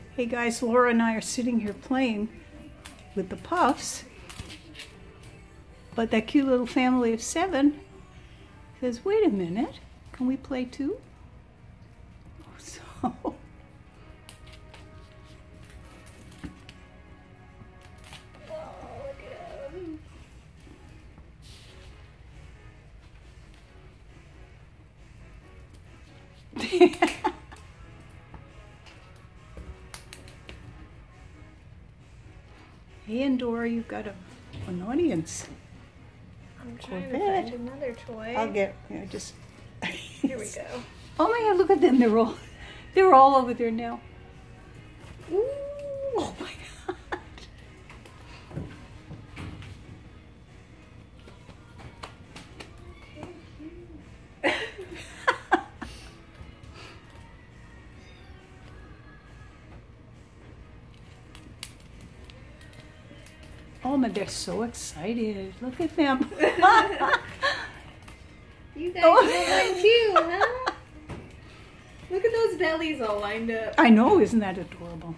Hey guys, Laura and I are sitting here playing with the puffs, but that cute little family of 7 says, wait a minute, can we play too? So Hey, and Dora, you've got an audience. I'm trying to find another toy. I'll get, just. Here we go. Oh my God, look at them. They're all over there now. Ooh, oh my God. Oh my, they're so excited. Look at them. You guys are mine too, huh? Look at those bellies all lined up. I know, isn't that adorable?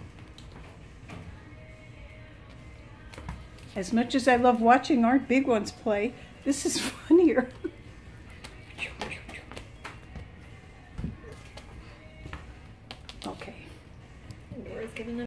As much as I love watching our big ones play, this is funnier.